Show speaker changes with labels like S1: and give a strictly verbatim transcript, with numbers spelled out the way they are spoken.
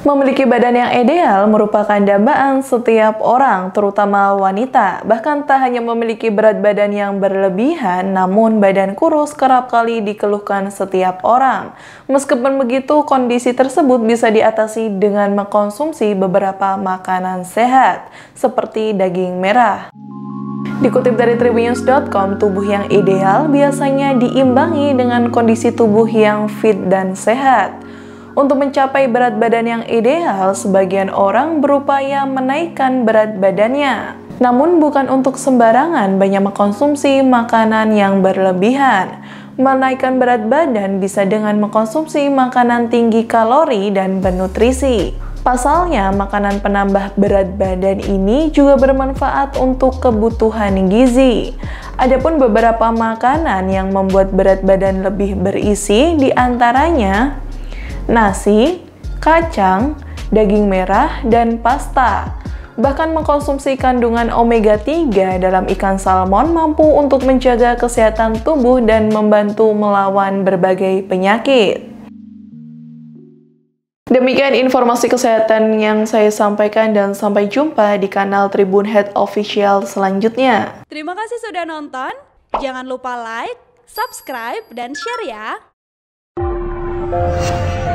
S1: Memiliki badan yang ideal merupakan dambaan setiap orang, terutama wanita. Bahkan tak hanya memiliki berat badan yang berlebihan, namun badan kurus kerap kali dikeluhkan setiap orang. Meskipun begitu, kondisi tersebut bisa diatasi dengan mengkonsumsi beberapa makanan sehat, seperti daging merah. Dikutip dari tribunnews dot com, tubuh yang ideal biasanya diimbangi dengan kondisi tubuh yang fit dan sehat. Untuk mencapai berat badan yang ideal, sebagian orang berupaya menaikkan berat badannya. Namun bukan untuk sembarangan banyak mengkonsumsi makanan yang berlebihan. Menaikkan berat badan bisa dengan mengkonsumsi makanan tinggi kalori dan bernutrisi. Pasalnya, makanan penambah berat badan ini juga bermanfaat untuk kebutuhan gizi. Adapun beberapa makanan yang membuat berat badan lebih berisi diantaranya nasi, kacang, daging merah, dan pasta. Bahkan mengkonsumsi kandungan omega tiga dalam ikan salmon mampu untuk menjaga kesehatan tubuh dan membantu melawan berbagai penyakit. Demikian informasi kesehatan yang saya sampaikan dan sampai jumpa di kanal Tribun Head Official selanjutnya.
S2: Terima kasih sudah nonton. Jangan lupa like, subscribe, dan share ya.